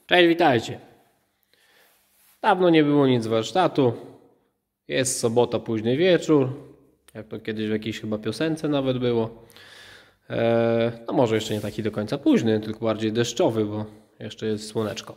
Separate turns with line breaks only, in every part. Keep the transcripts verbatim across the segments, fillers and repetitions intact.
Cześć, witajcie. Dawno nie było nic z warsztatu. Jest sobota, późny wieczór. Jak to kiedyś w jakiejś chyba piosence nawet było. Eee, no może jeszcze nie taki do końca późny, tylko bardziej deszczowy, bo jeszcze jest słoneczko.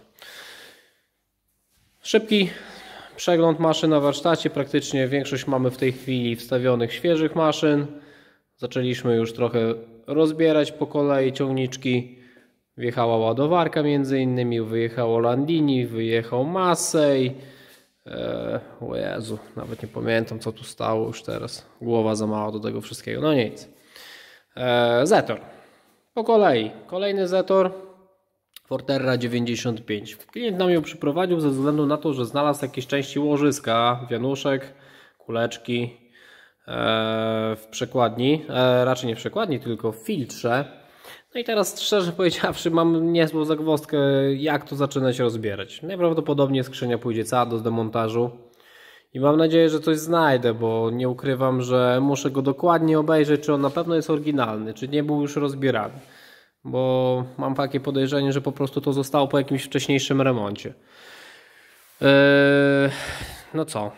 Szybki przegląd maszyn na warsztacie. Praktycznie większość mamy w tej chwili wstawionych świeżych maszyn. Zaczęliśmy już trochę rozbierać po kolei ciągniczki. Wjechała ładowarka między innymi, wyjechało Landini, wyjechał Massey. Eee, o Jezu, nawet nie pamiętam co tu stało już teraz. Głowa za mała do tego wszystkiego, no nic. Eee, Zetor. Po kolei. Kolejny Zetor. Forterra dziewięćdziesiąt pięć. Klient nam ją przyprowadził ze względu na to, że znalazł jakieś części łożyska, wianuszek, kuleczki eee, w przekładni. Eee, raczej nie w przekładni, tylko w filtrze. No i teraz szczerze powiedziawszy mam niezłą zagwozdkę, jak to zaczynać rozbierać. Najprawdopodobniej skrzynia pójdzie cała do zdemontażu i mam nadzieję, że coś znajdę, bo nie ukrywam, że muszę go dokładnie obejrzeć, czy on na pewno jest oryginalny, czy nie był już rozbierany. Bo mam takie podejrzenie, że po prostu to zostało po jakimś wcześniejszym remoncie. Eee, no co?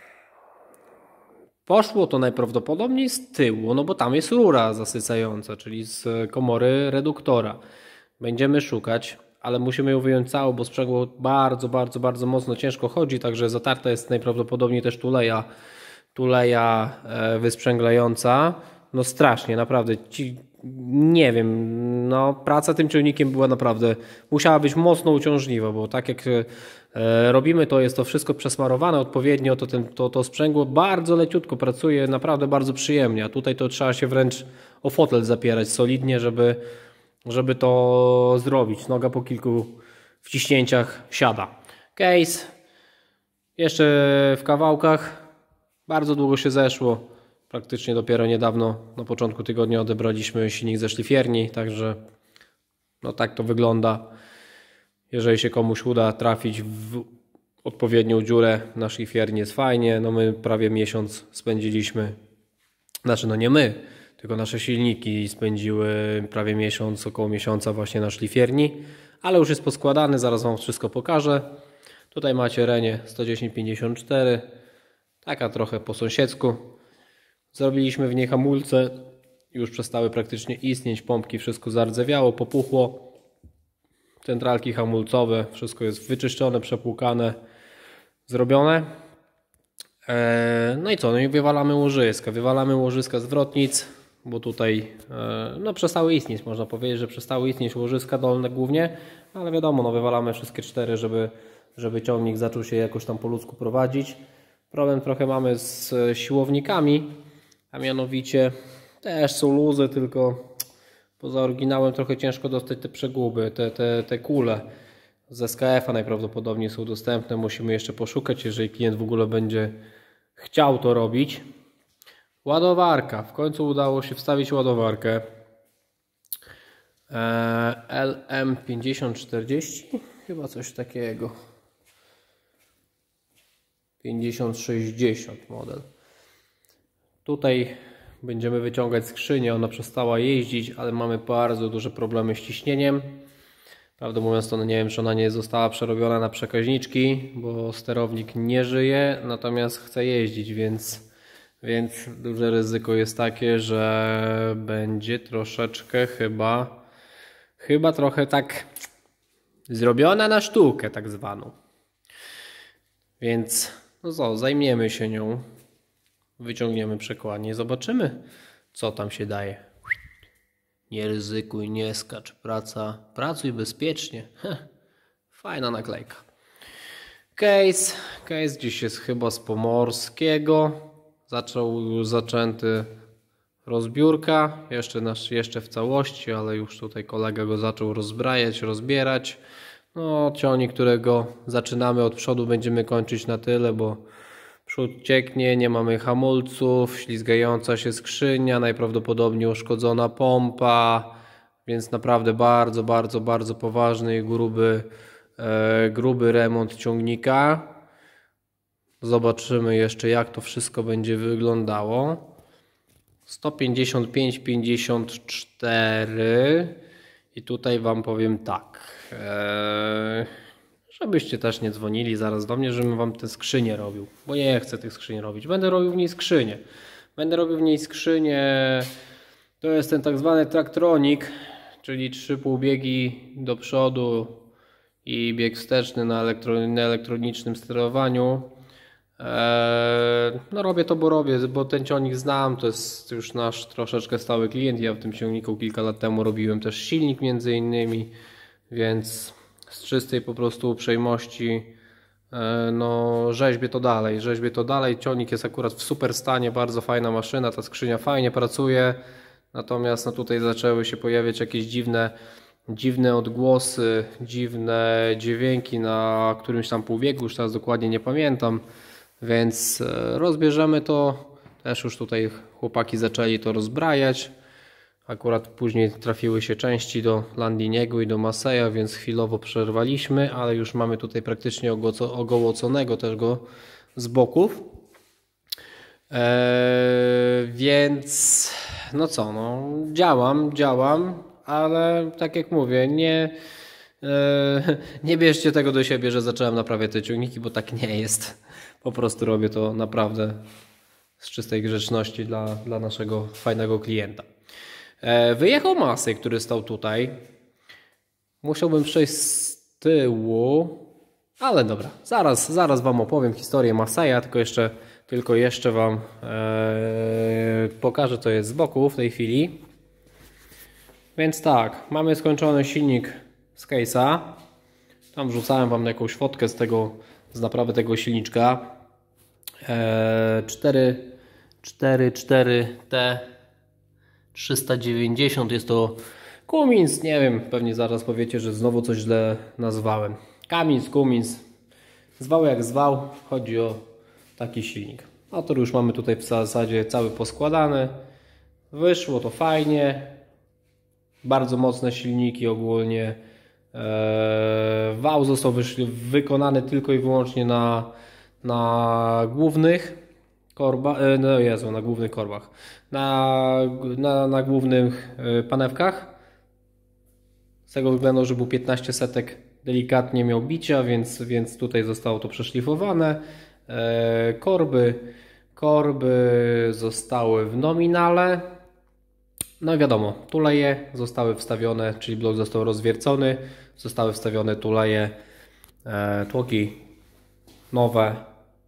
Poszło to najprawdopodobniej z tyłu, no bo tam jest rura zasycająca, czyli z komory reduktora. Będziemy szukać, ale musimy ją wyjąć całą, bo sprzęgło bardzo, bardzo, bardzo mocno ciężko chodzi, także zatarta jest najprawdopodobniej też tuleja, tuleja wysprzęglająca. No strasznie, naprawdę, ci, nie wiem, no praca tym ciągnikiem była naprawdę, musiała być mocno uciążliwa, bo tak jak robimy to, jest to wszystko przesmarowane odpowiednio, to, ten, to, to sprzęgło bardzo leciutko pracuje, naprawdę bardzo przyjemnie, a tutaj to trzeba się wręcz o fotel zapierać solidnie, żeby, żeby to zrobić. Noga po kilku wciśnięciach siada. Case jeszcze w kawałkach, bardzo długo się zeszło, praktycznie dopiero niedawno, na początku tygodnia odebraliśmy silnik ze szlifierni, także no tak to wygląda. Jeżeli się komuś uda trafić w odpowiednią dziurę na szlifierni, jest fajnie. No my prawie miesiąc spędziliśmy, znaczy no nie my, tylko nasze silniki spędziły prawie miesiąc, około miesiąca właśnie na szlifierni, ale już jest poskładany, zaraz Wam wszystko pokażę. Tutaj macie Renię sto dziesięć pięćdziesiąt cztery, taka trochę po sąsiedzku. Zrobiliśmy w niej hamulce, już przestały praktycznie istnieć, pompki, wszystko zardzewiało, popuchło. Centralki hamulcowe, wszystko jest wyczyszczone, przepłukane, zrobione. No i co? No i wywalamy łożyska. Wywalamy łożyska zwrotnic, bo tutaj no, przestały istnieć, można powiedzieć, że przestały istnieć łożyska dolne głównie, ale wiadomo, no, wywalamy wszystkie cztery, żeby, żeby ciągnik zaczął się jakoś tam po ludzku prowadzić. Problem trochę mamy z siłownikami, a mianowicie też są luzy, tylko poza oryginałem trochę ciężko dostać te przeguby, te, te, te kule. Z S K F a najprawdopodobniej są dostępne. Musimy jeszcze poszukać, jeżeli klient w ogóle będzie chciał to robić. Ładowarka. W końcu udało się wstawić ładowarkę. L M pięćdziesiąt czterdzieści? Chyba coś takiego. pięćdziesiąt sześćdziesiąt model. Tutaj będziemy wyciągać skrzynię, ona przestała jeździć, ale mamy bardzo duże problemy z ciśnieniem. Prawdę mówiąc, to nie wiem, czy ona nie została przerobiona na przekaźniczki, bo sterownik nie żyje, natomiast chce jeździć, więc, więc duże ryzyko jest takie, że będzie troszeczkę chyba, chyba trochę tak zrobiona na sztukę tak zwaną. Więc no co, zajmiemy się nią. Wyciągniemy przekładnię, zobaczymy, co tam się daje. Nie ryzykuj, nie skacz, praca, pracuj bezpiecznie. Heh, fajna naklejka. Case, case gdzieś jest chyba z Pomorskiego. Zaczął już zaczęty rozbiórka, jeszcze, nasz, jeszcze w całości, ale już tutaj kolega go zaczął rozbrajać, rozbierać. No, ciągnik, którego zaczynamy od przodu, będziemy kończyć na tyle, bo przód cieknie, nie mamy hamulców, ślizgająca się skrzynia, najprawdopodobniej uszkodzona pompa, więc naprawdę bardzo, bardzo, bardzo poważny i gruby, e, gruby remont ciągnika. Zobaczymy jeszcze, jak to wszystko będzie wyglądało. sto pięćdziesiąt pięć pięćdziesiąt cztery i tutaj Wam powiem tak. E, żebyście też nie dzwonili zaraz do mnie, żebym wam te skrzynie robił, bo nie chcę tych skrzyń robić. Będę robił w niej skrzynię. Będę robił w niej skrzynię. To jest ten tak zwany Traktronik, czyli trzy półbiegi do przodu i bieg wsteczny na, elektro, na elektronicznym sterowaniu. Eee, no robię to, bo robię, bo ten ciągnik znam, to jest już nasz troszeczkę stały klient. Ja w tym ciągniku kilka lat temu robiłem też silnik między innymi, więc z czystej po prostu uprzejmości e, no rzeźbię to dalej, rzeźbię to dalej. Ciągnik jest akurat w super stanie, bardzo fajna maszyna, ta skrzynia fajnie pracuje, natomiast no tutaj zaczęły się pojawiać jakieś dziwne dziwne odgłosy, dziwne dźwięki na którymś tam półbiegu, już teraz dokładnie nie pamiętam, więc rozbierzemy to. Też już tutaj chłopaki zaczęli to rozbrajać. Akurat później trafiły się części do Landiniego i do Masseya, więc chwilowo przerwaliśmy, ale już mamy tutaj praktycznie ogołoconego też go z boków. Eee, więc no co, no działam, działam, ale tak jak mówię, nie, e, nie bierzcie tego do siebie, że zacząłem naprawiać te ciągniki, bo tak nie jest. Po prostu robię to naprawdę z czystej grzeczności dla, dla naszego fajnego klienta. E, wyjechał Massey, który stał tutaj. Musiałbym przejść z tyłu, ale dobra, zaraz, zaraz wam opowiem historię Masseya, tylko jeszcze, tylko jeszcze wam e, pokażę, co jest z boku w tej chwili. Więc tak, mamy skończony silnik z case'a. Tam wrzucałem wam jakąś fotkę z tego, z naprawy tego silniczka. cztery cztery T trzysta dziewięćdziesiąt jest to Cummins, nie wiem, pewnie zaraz powiecie, że znowu coś źle nazwałem. Cummins, Cummins, zwał jak zwał, chodzi o taki silnik. Motor już mamy tutaj w zasadzie cały poskładany. Wyszło to fajnie. Bardzo mocne silniki ogólnie. Eee, wał został wykonany tylko i wyłącznie na, na głównych korbach, e, no Jezu, na głównych korbach, na, na, na głównych panewkach. Z tego względu, że był piętnaście setek, delikatnie miał bicia, więc, więc tutaj zostało to przeszlifowane. Eee, korby, korby zostały w nominale. No i wiadomo, tuleje zostały wstawione, czyli blok został rozwiercony, zostały wstawione tuleje, e, tłoki nowe,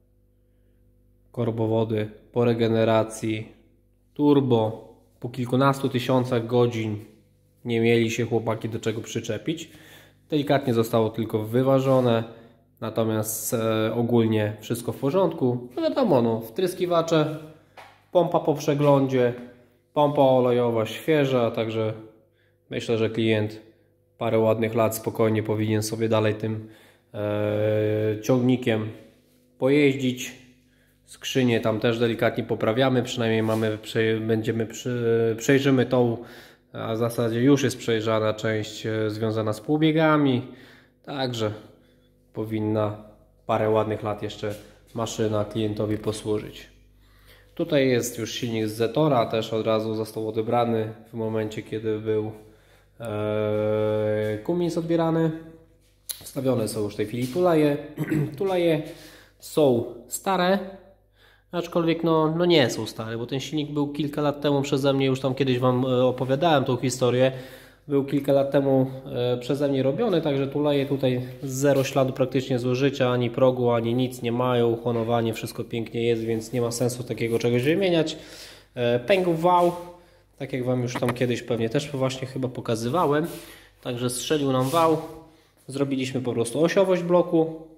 korbowody po regeneracji, turbo, po kilkunastu tysiącach godzin nie mieli się chłopaki do czego przyczepić. Delikatnie zostało tylko wyważone, natomiast e, ogólnie wszystko w porządku. No wiadomo, no, wtryskiwacze, pompa po przeglądzie, pompa olejowa świeża, także myślę, że klient parę ładnych lat spokojnie powinien sobie dalej tym e, ciągnikiem pojeździć. Skrzynię tam też delikatnie poprawiamy, przynajmniej mamy, prze, będziemy przy, przejrzymy tą, a w zasadzie już jest przejrzana część e, związana z półbiegami, także powinna parę ładnych lat jeszcze maszyna klientowi posłużyć. Tutaj jest już silnik z Zetora, też od razu został odebrany w momencie, kiedy był e, Cummins odbierany. Wstawione są już w tej chwili tuleje. Tuleje są stare, aczkolwiek no, no nie są stare, bo ten silnik był kilka lat temu przeze mnie, już tam kiedyś wam opowiadałem tą historię. Był kilka lat temu przeze mnie robiony, także tuleje tutaj zero śladu praktycznie zużycia, ani progu, ani nic nie mają, honowanie, wszystko pięknie jest, więc nie ma sensu takiego czegoś wymieniać. Pękł wał, tak jak wam już tam kiedyś pewnie też właśnie chyba pokazywałem, także strzelił nam wał, zrobiliśmy po prostu osiowość bloku.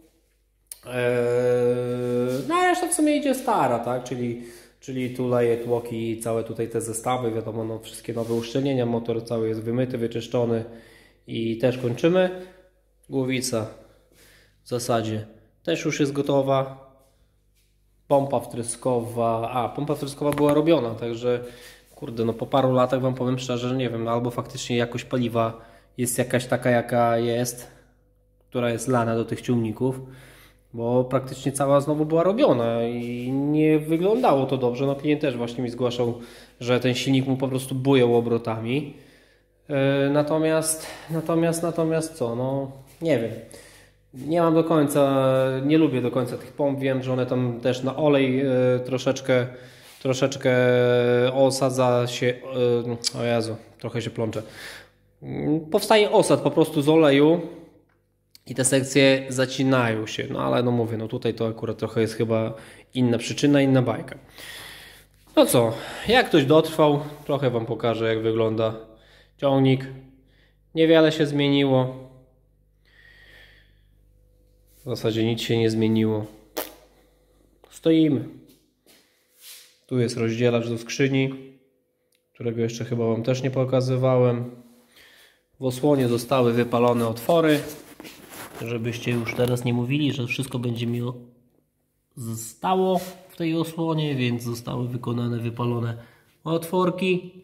No a reszta w sumie idzie stara, tak, czyli Czyli tuleje, tłoki i całe tutaj te zestawy, wiadomo, no, wszystkie nowe uszczelnienia, motor cały jest wymyty, wyczyszczony i też kończymy. Głowica w zasadzie też już jest gotowa. Pompa wtryskowa, a pompa wtryskowa była robiona, także kurde, no po paru latach wam powiem szczerze, że nie wiem, no, albo faktycznie jakość paliwa jest jakaś taka jaka jest, która jest lana do tych ciągników. Bo praktycznie cała znowu była robiona i nie wyglądało to dobrze. No klient też właśnie mi zgłaszał, że ten silnik mu po prostu bujał obrotami. Yy, natomiast, natomiast, natomiast co? No nie wiem. Nie mam do końca, nie lubię do końca tych pomp. Wiem, że one tam też na olej troszeczkę, troszeczkę osadza się. O Jezu, trochę się plączę. Powstaje osad po prostu z oleju i te sekcje zacinają się. No ale no mówię, no tutaj to akurat trochę jest chyba inna przyczyna, inna bajka. No co, jak ktoś dotrwał, trochę Wam pokażę, jak wygląda ciągnik. Niewiele się zmieniło. W zasadzie nic się nie zmieniło. Stoimy. Tu jest rozdzielacz do skrzyni, którego jeszcze chyba Wam też nie pokazywałem. W osłonie zostały wypalone otwory, żebyście już teraz nie mówili, że wszystko będzie mi zostało w tej osłonie, więc zostały wykonane, wypalone otworki.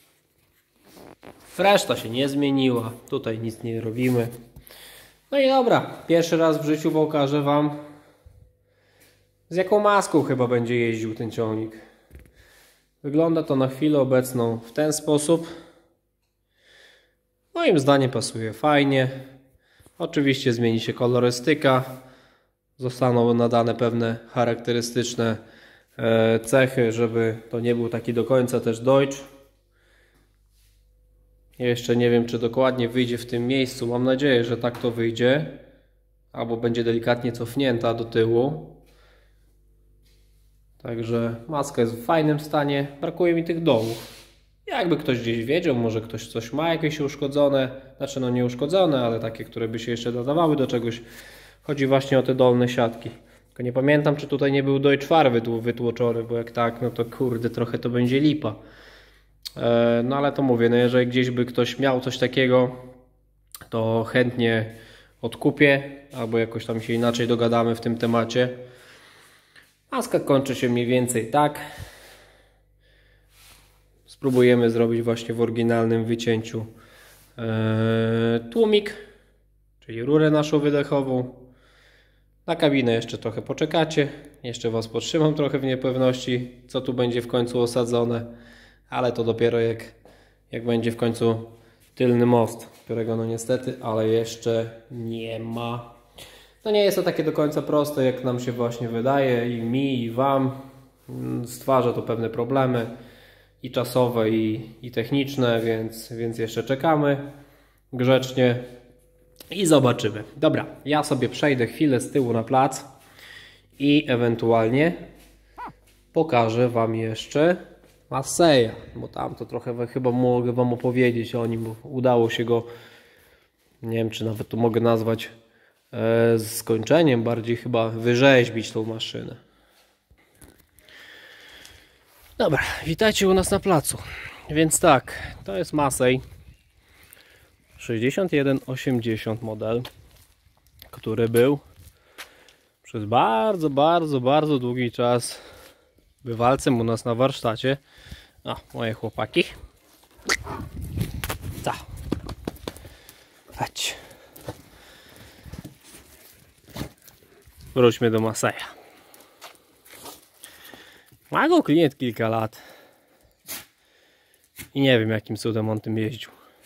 Reszta się nie zmieniła, tutaj nic nie robimy. No i dobra, pierwszy raz w życiu pokażę Wam, z jaką maską chyba będzie jeździł ten ciągnik. Wygląda to na chwilę obecną w ten sposób. Moim zdaniem pasuje fajnie. Oczywiście zmieni się kolorystyka. Zostaną nadane pewne charakterystyczne cechy, żeby to nie był taki do końca też Deutsch. Jeszcze nie wiem, czy dokładnie wyjdzie w tym miejscu. Mam nadzieję, że tak to wyjdzie. Albo będzie delikatnie cofnięta do tyłu. Także maska jest w fajnym stanie. Brakuje mi tych dołów. Jakby ktoś gdzieś wiedział, może ktoś coś ma jakieś uszkodzone. Znaczy no nie uszkodzone, ale takie, które by się jeszcze dodawały do czegoś. Chodzi właśnie o te dolne siatki. Tylko nie pamiętam, czy tutaj nie był Deutsch Fahr wytłoczony, bo jak tak, no to kurde, trochę to będzie lipa. No ale to mówię, no jeżeli gdzieś by ktoś miał coś takiego, to chętnie odkupię, albo jakoś tam się inaczej dogadamy w tym temacie. Maska kończy się mniej więcej tak. Spróbujemy zrobić właśnie w oryginalnym wycięciu tłumik, czyli rurę naszą wydechową. Na kabinę jeszcze trochę poczekacie. Jeszcze Was podtrzymam trochę w niepewności, co tu będzie w końcu osadzone. Ale to dopiero jak, jak będzie w końcu tylny most, którego no niestety, ale jeszcze nie ma. No nie jest to takie do końca proste, jak nam się właśnie wydaje, i mi, i Wam. Stwarza to pewne problemy i czasowe, i, i techniczne, więc, więc jeszcze czekamy grzecznie i zobaczymy. Dobra, ja sobie przejdę chwilę z tyłu na plac i ewentualnie pokażę Wam jeszcze Masseya, bo tam to trochę chyba mogę Wam opowiedzieć o nim, bo udało się go, nie wiem, czy nawet to mogę nazwać e, z skończeniem, bardziej chyba wyrzeźbić tą maszynę. Dobra, witajcie u nas na placu. Więc tak, to jest Massey sześćdziesiąt jeden osiemdziesiąt model, który był przez bardzo, bardzo, bardzo długi czas bywalcem u nas na warsztacie. O, moje chłopaki. Co? Chodź. Wróćmy do Masseya. Ma go klient kilka lat i nie wiem, jakim cudem on tym jeździł.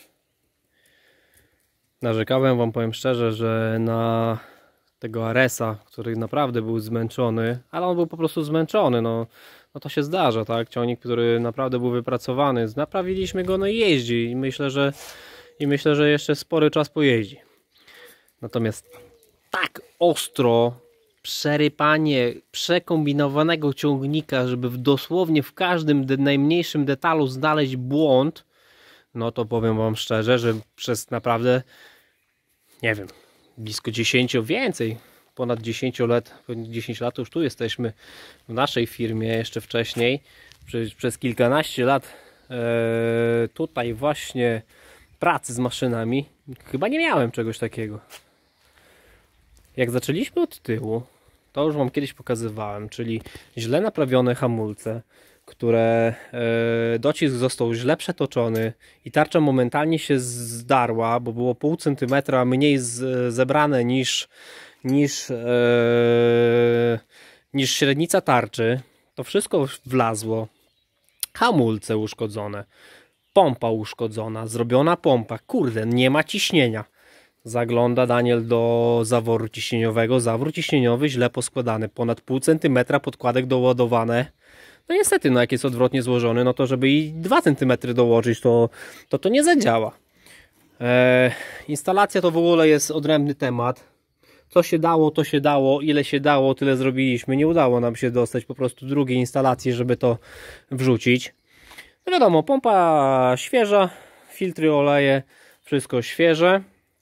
Narzekałem Wam, powiem szczerze, że na tego Aresa, który naprawdę był zmęczony, ale on był po prostu zmęczony, no, no to się zdarza, tak? Ciągnik, który naprawdę był wypracowany, naprawiliśmy go, no i jeździ i myślę, że i myślę, że jeszcze spory czas pojeździ. Natomiast tak ostro przerypanie przekombinowanego ciągnika, żeby w dosłownie w każdym de najmniejszym detalu znaleźć błąd, no to powiem Wam szczerze, że przez naprawdę, nie wiem, blisko dziesięć, więcej, ponad dziesięć lat, dziesięć lat już tu jesteśmy w naszej firmie, jeszcze wcześniej, przez, przez kilkanaście lat e, tutaj właśnie pracy z maszynami, chyba nie miałem czegoś takiego. Jak zaczęliśmy od tyłu, to już Wam kiedyś pokazywałem, czyli źle naprawione hamulce, które e, docisk został źle przetoczony i tarcza momentalnie się zdarła, bo było pół centymetra mniej z, zebrane niż, niż, e, niż średnica tarczy. To wszystko wlazło. Hamulce uszkodzone, pompa uszkodzona, zrobiona pompa. Kurde, nie ma ciśnienia. Zagląda Daniel do zaworu ciśnieniowego. Zawór ciśnieniowy źle poskładany. Ponad pół centymetra podkładek doładowane. No niestety, no jak jest odwrotnie złożony, no to żeby i dwa centymetry dołożyć, to to, to nie zadziała. Eee, instalacja to w ogóle jest odrębny temat. Co się dało, to się dało. Ile się dało, tyle zrobiliśmy. Nie udało nam się dostać po prostu drugiej instalacji, żeby to wrzucić. No wiadomo, pompa świeża, filtry, oleje, wszystko świeże.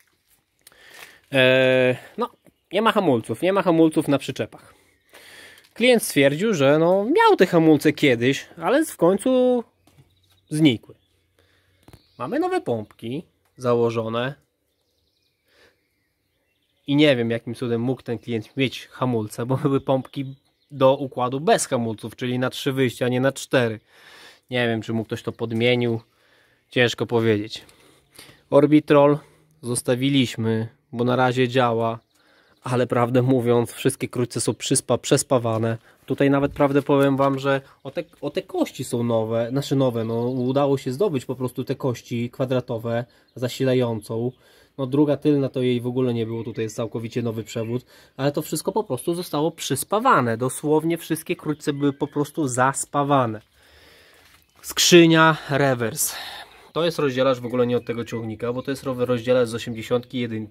Eee, no, nie ma hamulców, nie ma hamulców na przyczepach. Klient stwierdził, że no, miał te hamulce kiedyś, ale w końcu znikły. Mamy nowe pompki założone i nie wiem, jakim cudem mógł ten klient mieć hamulce, bo były pompki do układu bez hamulców, czyli na trzy wyjścia, a nie na cztery. Nie wiem, czy mu ktoś to podmienił. Ciężko powiedzieć. Orbitrol zostawiliśmy, bo na razie działa, ale prawdę mówiąc, wszystkie krótce są przyspa, przespawane. Tutaj nawet prawdę powiem wam, że o te, o te kości są nowe, znaczy nowe, no udało się zdobyć po prostu te kości kwadratowe, zasilającą. No druga tylna to jej w ogóle nie było, tutaj jest całkowicie nowy przewód, ale to wszystko po prostu zostało przyspawane. Dosłownie wszystkie krótce były po prostu zaspawane. Skrzynia rewers. To jest rozdzielacz w ogóle nie od tego ciągnika, bo to jest rozdzielacz z osiemdziesiątki jeden.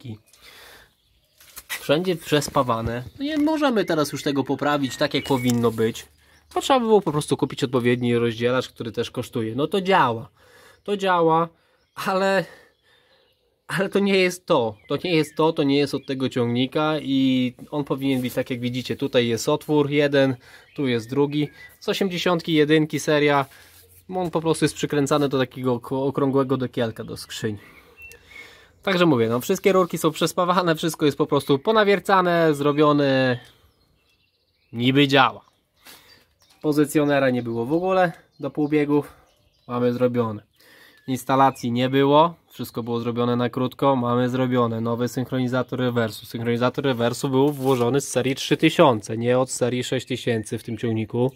Wszędzie przespawane. No nie możemy teraz już tego poprawić tak, jak powinno być. To trzeba by było po prostu kupić odpowiedni rozdzielacz, który też kosztuje. No to działa. To działa, ale... Ale to nie jest to. To nie jest to, to nie jest od tego ciągnika i on powinien być tak, jak widzicie. Tutaj jest otwór jeden, tu jest drugi. Z osiemdziesiątki jeden seria. On po prostu jest przykręcany do takiego okrągłego dekielka do skrzyni. Także mówię, no wszystkie rurki są przespawane, wszystko jest po prostu ponawiercane, zrobione, niby działa. Pozycjonera nie było w ogóle do półbiegów, mamy zrobione. Instalacji nie było, wszystko było zrobione na krótko, mamy zrobione. Nowy synchronizator rewersu. Synchronizator rewersu był włożony z serii trzy tysiące, nie od serii sześć tysięcy w tym ciągniku.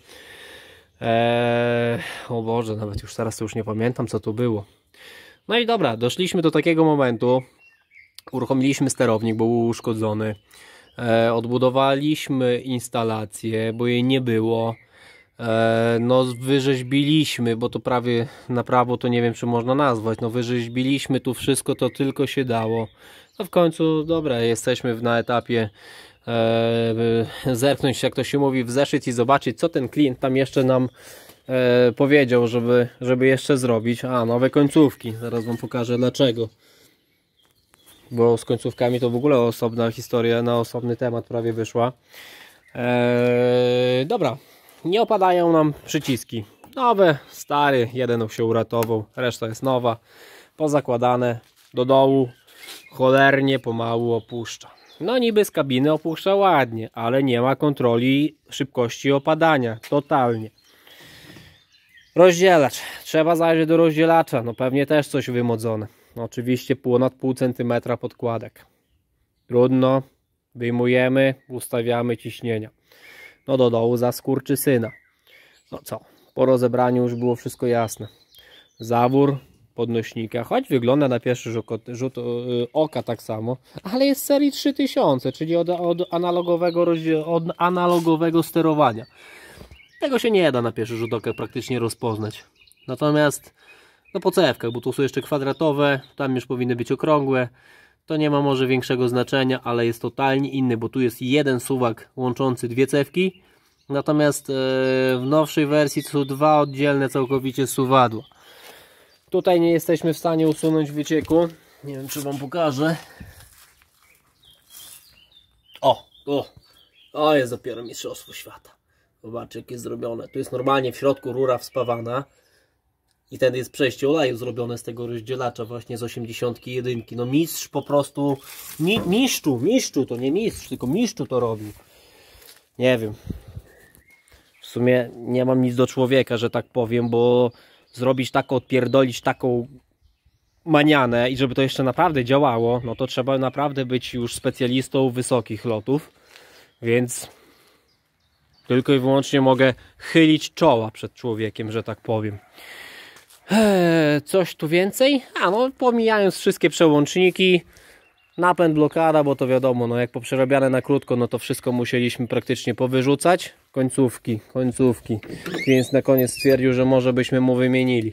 Eee, o Boże, nawet już teraz to już nie pamiętam, co to było. No i dobra, doszliśmy do takiego momentu, uruchomiliśmy sterownik, bo był uszkodzony, e, odbudowaliśmy instalację, bo jej nie było, e, no wyrzeźbiliśmy, bo to prawie na prawo to nie wiem, czy można nazwać, no wyrzeźbiliśmy tu wszystko, to tylko się dało. No w końcu, dobra, jesteśmy na etapie e, zerknąć, jak to się mówi, w zeszyt i zobaczyć, co ten klient tam jeszcze nam E, powiedział, żeby, żeby jeszcze zrobić. A, nowe końcówki. Zaraz wam pokażę dlaczego. Bo z końcówkami to w ogóle osobna historia, na osobny temat prawie wyszła. E, dobra, nie opadają nam przyciski. Nowe, stary, jeden się uratował, reszta jest nowa. Pozakładane do dołu. Cholernie pomału opuszcza. No niby z kabiny opuszcza ładnie, ale nie ma kontroli szybkości opadania. Totalnie. Rozdzielacz. Trzeba zajrzeć do rozdzielacza. No pewnie też coś wymodzone. No, oczywiście ponad pół centymetra podkładek. Trudno. Wyjmujemy, ustawiamy ciśnienia. No do dołu za skurczysyna. No co? Po rozebraniu już było wszystko jasne. Zawór podnośnika. Choć wygląda na pierwszy rzut, rzut oka tak samo. Ale jest z serii trzy tysiące. Czyli od, od, analogowego, od analogowego sterowania. Tego się nie da na pierwszy rzut oka praktycznie rozpoznać. Natomiast no po cewkach, bo tu są jeszcze kwadratowe, tam już powinny być okrągłe. To nie ma może większego znaczenia, ale jest totalnie inny, bo tu jest jeden suwak łączący dwie cewki. Natomiast w nowszej wersji to są dwa oddzielne całkowicie suwadła. Tutaj nie jesteśmy w stanie usunąć wycieku. Nie wiem, czy wam pokażę. O, o, o jest dopiero mistrzostwo świata. Zobaczcie, jak jest zrobione. Tu jest normalnie w środku rura wspawana. I ten jest przejście oleju zrobione z tego rozdzielacza właśnie z osiemdziesiątki jeden. No mistrz po prostu... Mi, mistrzu, mistrzu, to nie mistrz, tylko mistrzu to robi. Nie wiem. W sumie nie mam nic do człowieka, że tak powiem, bo zrobić taką, odpierdolić taką manianę i żeby to jeszcze naprawdę działało, no to trzeba naprawdę być już specjalistą wysokich lotów. Więc... tylko i wyłącznie mogę chylić czoła przed człowiekiem, że tak powiem. Eee, coś tu więcej? A no, pomijając wszystkie przełączniki, Napęd, blokada, bo to wiadomo, no jak poprzerabiane na krótko, no to wszystko musieliśmy praktycznie powyrzucać. Końcówki, końcówki. Więc na koniec stwierdził, że może byśmy mu wymienili.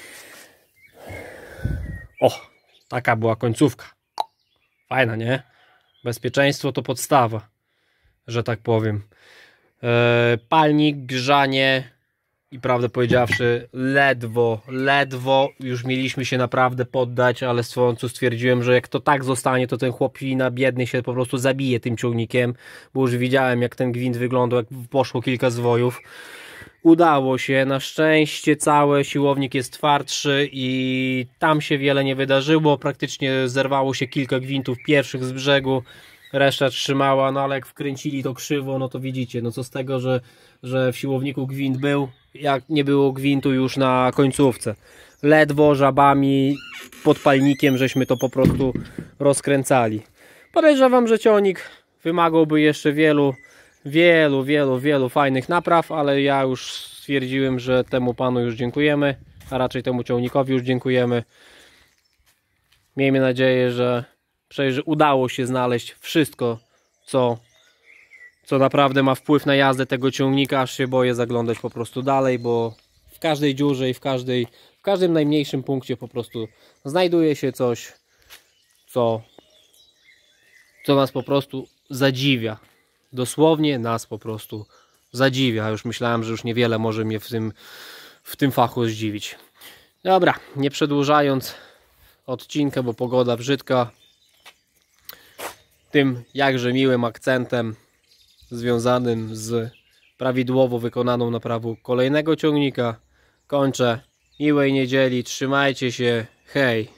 O, taka była końcówka. Fajna, nie? Bezpieczeństwo to podstawa, że tak powiem. Eee, palnik, grzanie i prawdę powiedziawszy, ledwo, ledwo już mieliśmy się naprawdę poddać, ale w końcu stwierdziłem, że jak to tak zostanie, to ten chłopina biedny się po prostu zabije tym ciągnikiem, bo już widziałem, jak ten gwint wyglądał, jak poszło kilka zwojów. Udało się, na szczęście cały siłownik jest twardszy i tam się wiele nie wydarzyło, praktycznie zerwało się kilka gwintów pierwszych z brzegu, reszta trzymała, no ale jak wkręcili to krzywo, no to widzicie, no co z tego, że, że w siłowniku gwint był, jak nie było gwintu już na końcówce. Ledwo żabami, podpalnikiem żeśmy to po prostu rozkręcali. Podejrzewam, że ciągnik wymagałby jeszcze wielu Wielu, wielu, wielu fajnych napraw, ale ja już stwierdziłem, że temu panu już dziękujemy, a raczej temu ciągnikowi już dziękujemy. Miejmy nadzieję, że, że udało się znaleźć wszystko, co, co naprawdę ma wpływ na jazdę tego ciągnika, aż się boję zaglądać po prostu dalej, bo w każdej dziurze i w, każdej, w każdym najmniejszym punkcie po prostu znajduje się coś, co, co nas po prostu zadziwia. Dosłownie nas po prostu zadziwia. Już myślałem, że już niewiele może mnie w tym, w tym fachu zdziwić. Dobra, nie przedłużając odcinka, bo pogoda brzydka. Tym jakże miłym akcentem związanym z prawidłowo wykonaną naprawą kolejnego ciągnika kończę. Miłej niedzieli, trzymajcie się, hej!